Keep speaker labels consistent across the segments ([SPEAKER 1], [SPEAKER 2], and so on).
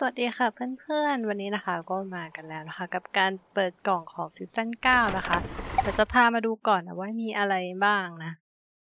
[SPEAKER 1] วัสดีค่ะเพื่อนๆวันนี้นะคะก็มากันแล้วนะคะกับการเปิดกล่องของซีซั่น9นะคะเดี๋ยวจะพามาดูก่อนนะว่ามีอะไรบ้างนะ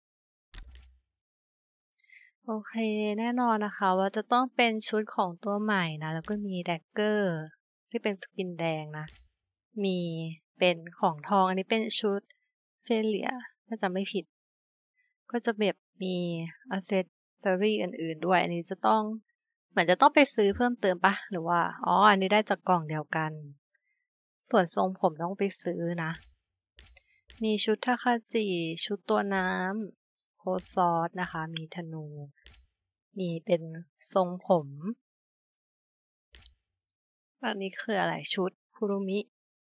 [SPEAKER 1] โอเคแน่นอนนะคะว่าจะต้องเป็นชุดของตัวใหม่นะแล้วก็มีแดกเกอร์ที่เป็นสกินแดงนะมีเป็นของทองอันนี้เป็นชุดเฟเลียถ้าจำไม่ผิดก็จะแบบมีอ c เซสซอรี่อื่นๆด้วยอันนี้จะต้องเหมือนจะต้องไปซื้อเพิ่มเติมปะหรือว่าอ๋ออันนี้ได้จากกล่องเดียวกันส่วนทรงผมต้องไปซื้อนะมีชุดทาคาจิชุดตัวน้ำโคซอสนะคะมีธนูมีเป็นทรงผมอันนี้คืออะไรชุดคุรุมิ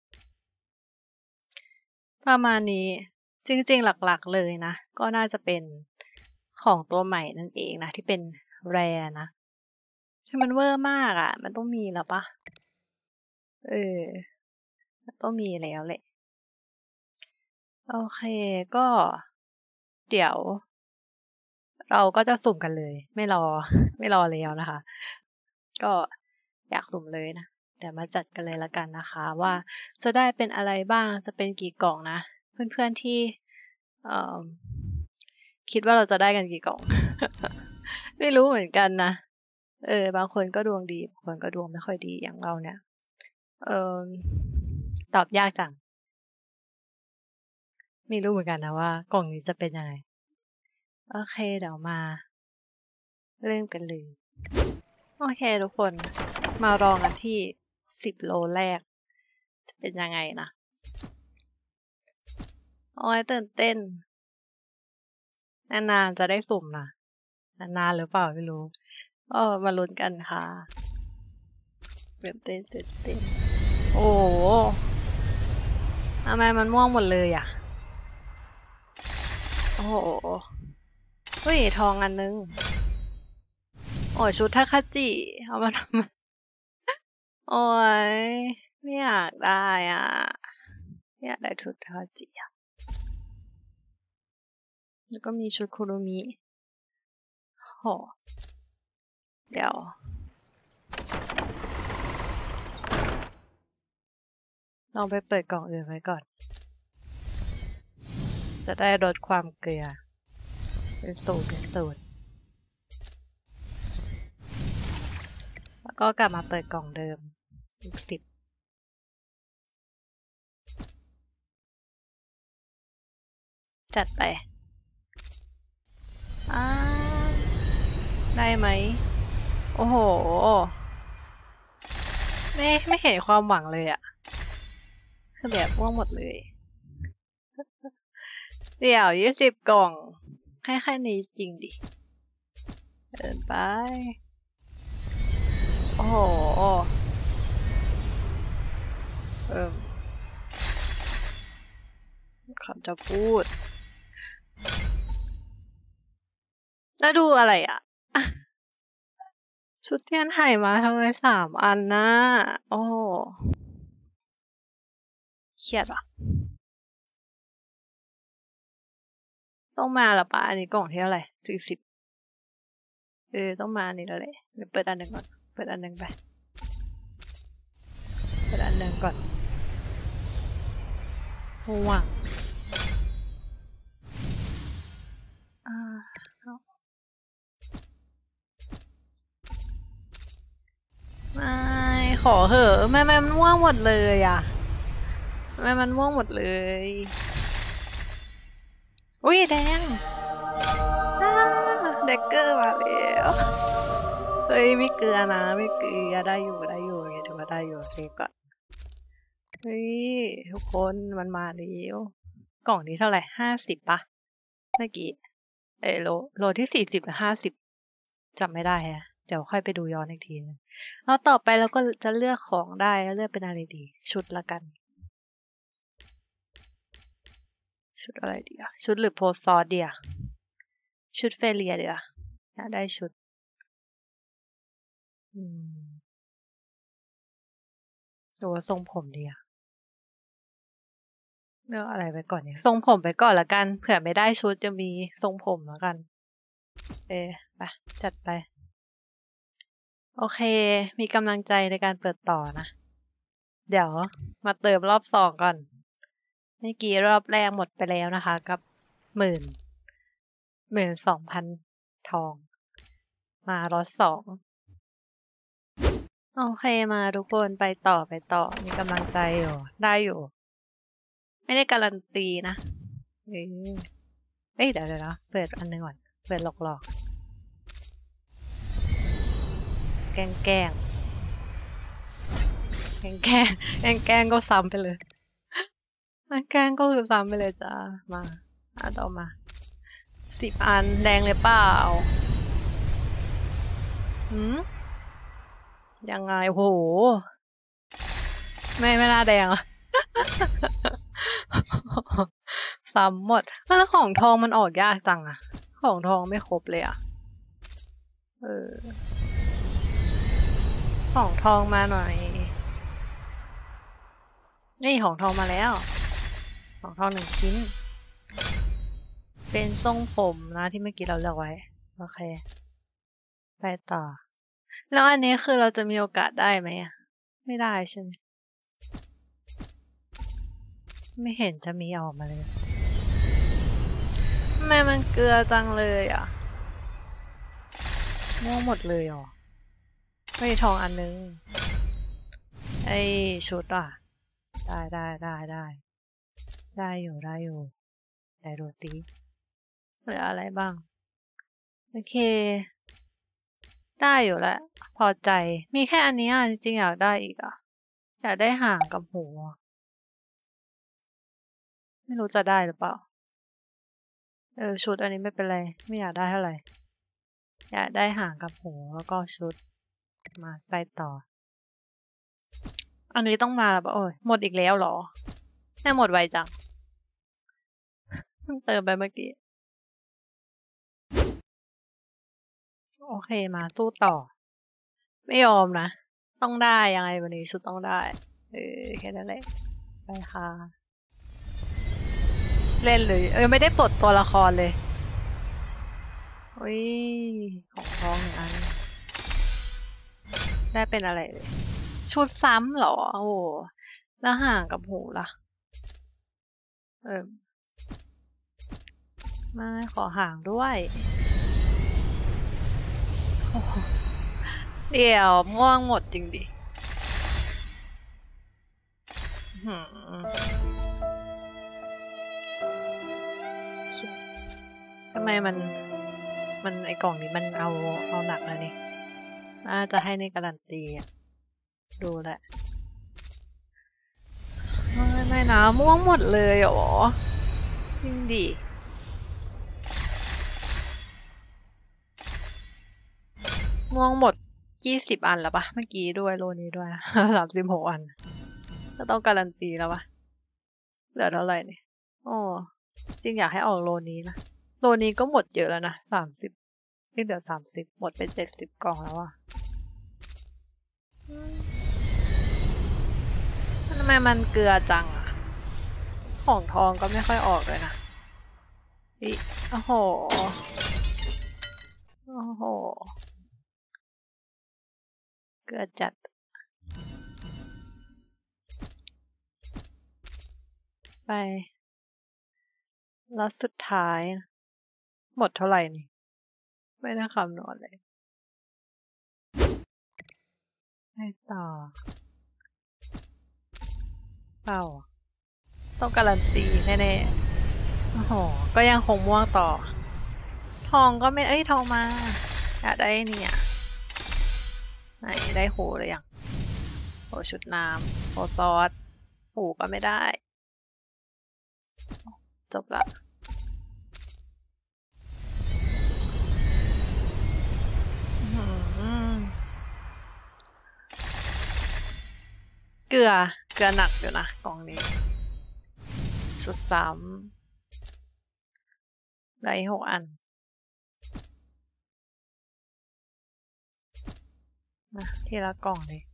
[SPEAKER 1] ประมาณนี้จริงๆหลักๆเลยนะก็น่าจะเป็นของตัวใหม่นั่นเองนะที่เป็นแรนะให้มันเวอร์มากอ่ะมันต้องมีแล้วปะเออมันต้องมีแล้วแหละโอเคก็เดี๋ยวเราก็จะสุ่มกันเลยไม่รอแล้วนะคะก็อยากสุ่มเลยนะเดี๋ยวมาจัดกันเลยละกันนะคะว่าจะได้เป็นอะไรบ้างจะเป็นกี่กล่องนะเพื่อนๆที่เอ่อคิดว่าเราจะได้กันกี่กล่องไม่รู้เหมือนกันนะบางคนก็ดวงดีบางคนก็ดวงไม่ค่อยดีอย่างเราเนี่ยเออตอบยากจังไม่รู้เหมือนกันนะว่ากล่องนี้จะเป็นยังไงโอเคเดี๋ยวมาเริ่มกันเลยโอเคทุกคนมาลองกันที่10 โลแรกจะเป็นยังไงนะโอ้ยตื่นเต้นนานๆจะได้สุ่มนะนานๆหรือเปล่าไม่รู้มาลุ้นกันค่ะตื่นเต้นโอ้โหทำไมมันม่วงหมดเลยอ่ะโอ้โหเฮ้ยทองอันนึงโอ้ยชุดทาคาจิเอามาทำไมโอ้ยไม่อยากได้อ่ะไม่อยากได้ชุดทาคาจิอ่ะแล้วก็มีชุดคุรุมิโหเดี๋ยวลองไปเปิดกล่องอื่นไว้ก่อน จะได้ลดความเกลือเป็นสูตรแล้วก็กลับมาเปิดกล่องเดิมอีก10จัดไปอ้าได้ไหมโอ้โหไม่เห็นความหวังเลยอะคือแบบม่วงหมดเลยเดี๋ยว20 กล่องให้แค่นี้จริงดิเดินไปโอ้โหเอิ่มคำจะพูดแล้วดูอะไรอ่ะชุดเทียนไห่มาทำไม3 อันนะโอ้โหเครียดอ่ะต้องมาละปะอันนี้กล่องที่เท่าไหร่40ต้องมาอันนี้แล้วแหละเดี๋ยวเปิดอันหนึ่งก่อนเปิดอันหนึ่งไปเปิดอันหนึ่งก่อนห่วงอ่าไม่ขอเหอะแม่มันม่วงหมดเลยอ่ะแม่มันม่วงหมดเลยอุ้ยแดงอ้าแดกเกอร์มาแล้วเฮ้ยไม่เกลือนะไม่เกลือได้อยู่ไงถือว่าได้อยู่เซฟก่อนเฮ้ยทุกคนมันมาแล้วกล่องนี้เท่าไหร่50ปะเมื่อกี้โลที่40หรือ50จำไม่ได้ฮะเดี๋ยวค่อยไปดูย้อนอีกทีนึงแล้วต่อไปเราก็จะเลือกของได้แล้วเลือกเป็นอะไรดีชุดละกันชุดอะไรดีอะชุดหรือโพสซอสดีอะชุดเฟเลียดีอะอยากได้ชุดอืมหรือว่าทรงผมดีอะเลือกอะไรไปก่อนเนี่ยทรงผมไปก่อนละกันเผื่อไม่ได้ชุดจะมีทรงผมแล้วกันไปจัดไปโอเค มีกำลังใจในการเปิดต่อนะ เดี๋ยวมาเติมรอบ2ก่อน เมื่อกี้รอบแรกหมดไปแล้วนะคะ กับ12,000 ทอง มาล็อต2 โอเคมาทุกคนไปต่อ มีกำลังใจอยู่ ได้อยู่ ไม่ได้การันตีนะเดี๋ยวนะเปิดอันนึงก่อน เปิดหลอกแกล้งก็ซ้ำไปเลยแกล้งก็คือซ้ำไปเลยจ้ามาต่อมา10 อันแดงเลยเปล่ายังไงโหไม่น่าแดงอะซ้ำหมดแล้วของทองมันออกยากจังอะของทองไม่ครบเลยอะของทองมาหน่อยนี่ของทองมาแล้วของทอง1 ชิ้นเป็นทรงผมนะที่เมื่อกี้เราเลือกไว้โอเคไปต่อแล้วอันนี้คือเราจะมีโอกาสได้ไหมอะไม่ได้ใช่ไหมไม่เห็นจะมีออกมาเลยทำไมมันเกลือจังเลยอ่ะม่วงหมดเลยอ๋อไม่ทองอันนึงไอชุดอ่ะได้อยู่ได้โรตีเหลืออะไรบ้างโอเคได้อยู่แล้วพอใจมีแค่อันนี้อ่ะจริงๆอยากได้อีกอ่ะอยากได้หางกับหูไม่รู้จะได้หรือเปล่าชุดอันนี้ไม่เป็นไรไม่อยากได้เท่าไหร่อยากได้หางกับหูแล้วก็ชุดมาไปต่ออันนี้ต้องมาแล้วป่ะโอ้ยหมดอีกแล้วเหรอแม่หมดไวจังเพิ่งเติมไปเมื่อกี้โอเคมาสู้ต่อไม่ยอมนะต้องได้ยังไงวันนี้ชุดต้องได้แค่นั้นแหละไปค่ะเล่นเลยไม่ได้ปลดตัวละครเลยอุ้ยของทอง1 อันได้เป็นอะไรเลยชุดซ้ำเหรอโอ้แล้วห่างกับหูล่ะไม่ขอห่างด้วยเดี๋ยวม่วงหมดจริงดิทำไมมันไอกล่องนี้มันเอาหนักนะนี่น่าจะให้ในการันตีอ่ะดูแหละไม่นะม่วงหมดเลยเหรอจริงดิม่วงหมด20 อันแล้วปะเมื่อกี้ด้วยโลนี้ด้วยนะ36 อันก็ต้องการันตีแล้วปะเหลือเท่าไหร่เนี่ยโอ้จริงอยากให้ออกโลนี้นะโลนี้ก็หมดเยอะแล้วนะ30ที่เหลือ30หมดไป70 กล่องแล้วอะทำไมมันเกลือจังอะของทองก็ไม่ค่อยออกเลยนะโอ้โหเกลือจัดไปแล้วสุดท้ายหมดเท่าไหร่นี่ไม่ได้คำนวณเลยไปต่อเปล่าต้องการันตีแน่ๆโอ้โหก็ยังคงม่วงต่อทองก็ไม่ทองมาอยากได้เนี่ยไหนได้โหเลยยังโหชุดน้ำโหซอสหูก็ไม่ได้จบละเกลือหนักอยู่นะกล่องนี้ชุดซ้ำได้6 อันนะทีละกล่องเลย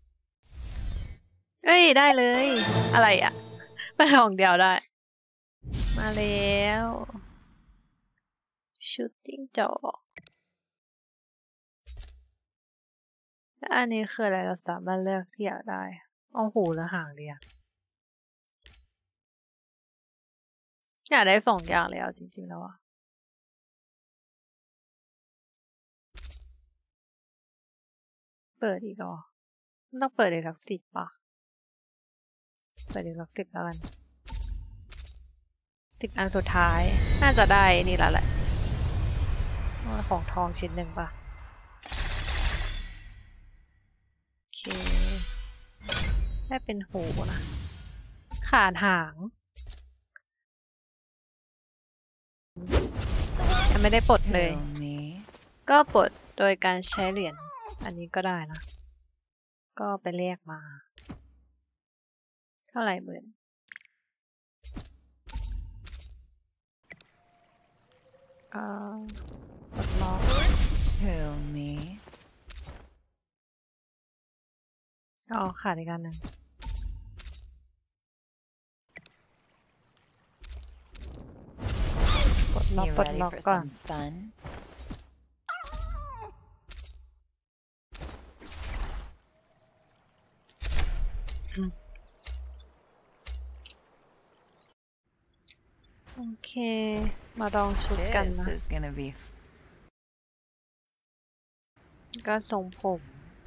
[SPEAKER 1] ได้เลยอะไรอ่ะไปกล่องเดียวได้มาแล้วชุดจิ้งจอกและอันนี้คืออะไรเราสามารถเลือกที่อยากได้เอาหูและหางเดียวอยากได้2 อย่างเลยเอาจริงๆแล้วอะเปิดอีกเหรอต้องเปิดอีกสัก10ป่ะเปิดอีกสัก10แล้วกัน10 อันสุดท้ายน่าจะได้นี่แล้วแหละของทองชิ้นหนึ่งป่ะโอเคได้เป็นหูนะขาดหางยังไม่ได้ปลดเลย
[SPEAKER 2] Tell me.
[SPEAKER 1] ก็ปลดโดยการใช้เหรียญอันนี้ก็ได้นะ ก็ไปแลกมา เท่าไหร่หมื่นปลดล็อก
[SPEAKER 2] Tell me.
[SPEAKER 1] อ๋อขาดอีกอันหนึ่งปลดล็อก
[SPEAKER 2] You
[SPEAKER 1] ปลด
[SPEAKER 2] ready
[SPEAKER 1] ล็อก
[SPEAKER 2] for
[SPEAKER 1] ก่อน
[SPEAKER 2] some fun?
[SPEAKER 1] โอเค มาลองชุดกัน
[SPEAKER 2] This
[SPEAKER 1] นะ
[SPEAKER 2] is gonna be
[SPEAKER 1] ก็ทรงผม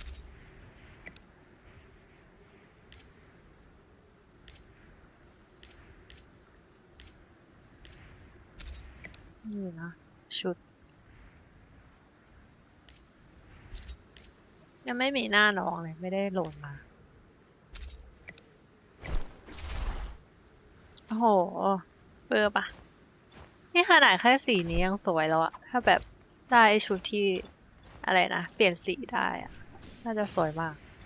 [SPEAKER 1] นี่นะ ชุด ยังไม่มีหน้าน้องเลย ไม่ได้โหลดมา โอ้โหเบอร์ปะนี่ขนาดแค่สีนี้ยังสวยแล้วอะถ้าแบบได้ชุดที่อะไรนะ เปลี่ยนสีได้อะน่าจะสวยมาก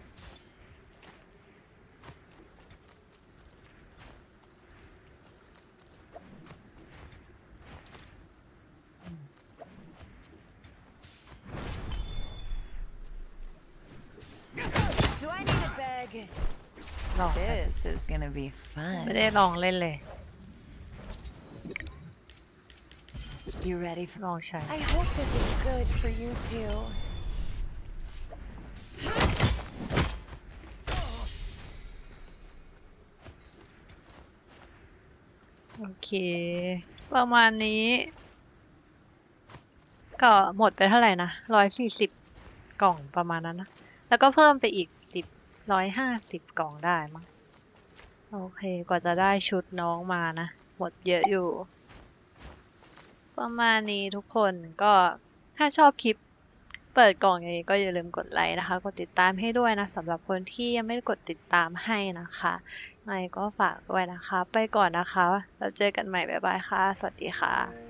[SPEAKER 2] Do I need a bag?
[SPEAKER 1] ลอง
[SPEAKER 2] This is gonna be
[SPEAKER 1] ไม่
[SPEAKER 2] fun.
[SPEAKER 1] ได้ลองเล่นเลย
[SPEAKER 2] You ready for?
[SPEAKER 1] ลองใช้
[SPEAKER 2] I hope this is good for you too.
[SPEAKER 1] โอเค ประมาณนี้ ก็หมดไปเท่าไหร่นะ140 กล่องประมาณนั้นนะ แล้วก็เพิ่มไปอีก150 กล่องได้มั้ง โอเค กว่าจะได้ชุดน้องมานะ หมดเยอะอยู่ ประมาณนี้ทุกคน ก็ถ้าชอบคลิปเปิดกล่องอย่างนี้ก็อย่าลืมกดไลค์นะคะ กดติดตามให้ด้วยนะสำหรับคนที่ยังไม่ได้กดติดตามให้นะคะยังไงก็ฝากด้วยนะคะ ไปก่อนนะคะ แล้วเจอกันใหม่ บ๊ายบายค่ะ สวัสดีค่ะ